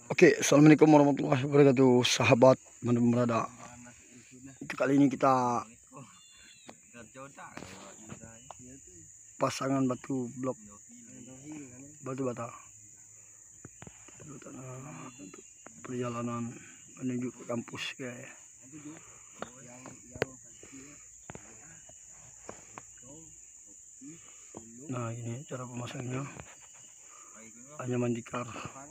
Oke, assalamualaikum warahmatullahi wabarakatuh, sahabat Bandung Berada. Kali ini kita pasangan batu blok batu bata perjalanan menuju ke kampus guys. Nah, ini cara pemasangnya. Hanya mandikar.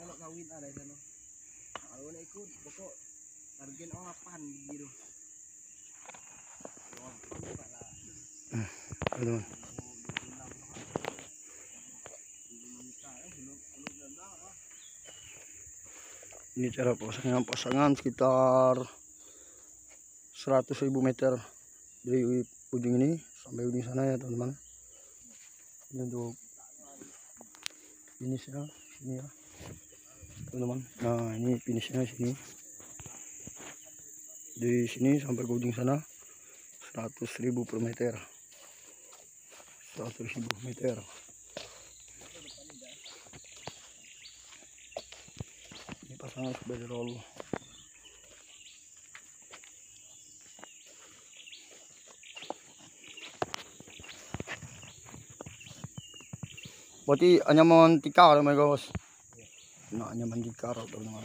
Ini cara pasangan sekitar 100.000 meter dari ujung ini sampai ujung sana ya teman-teman. Ini untuk finishnya sini ya teman-teman. Nah, ini finishnya sini, dari sini sampai ke ujung sana 100.000 per meter, 100.000 meter. Ini pasangan sudah di roll. Berarti anyaman tikar ya guys. Nah, anyaman tikar teman-teman.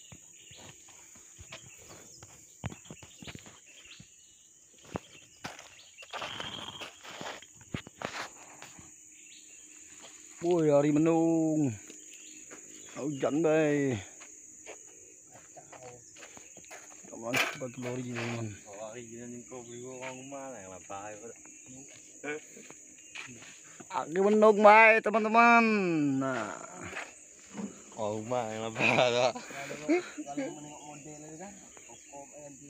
Woi, hari mendung. Hujan bay. Teman bagi lori teman. Lori ini kau beli orang mana yang lapai. Lagi mendung bay teman-teman. Nah, oh mah yang lapai. Kalau menengok model itu kan, kokom nanti.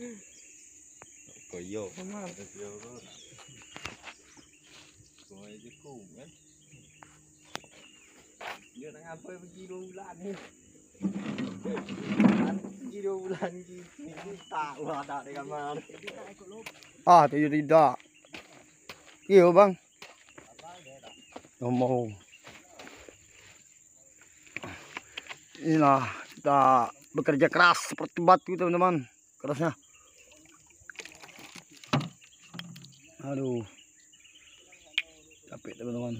Koyo, mana koyo tu? Koyo je kum kan? Dia nak apa pergi 2 bulan ni? Pergi 2 bulan ni tak lah ada dengan mana. ah tidak. Iya bang. Ngomong. Inilah kita bekerja keras seperti batu teman-teman, kerasnya. Aduh, capek teman-teman.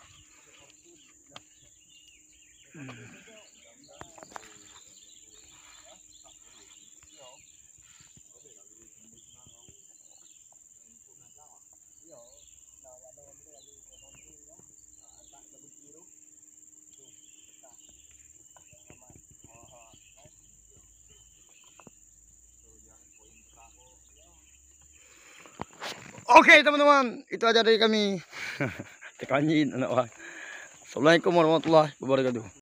Oke teman-teman, itu aja dari kami. Tekanyin anak. Assalamualaikum warahmatullahi wabarakatuh.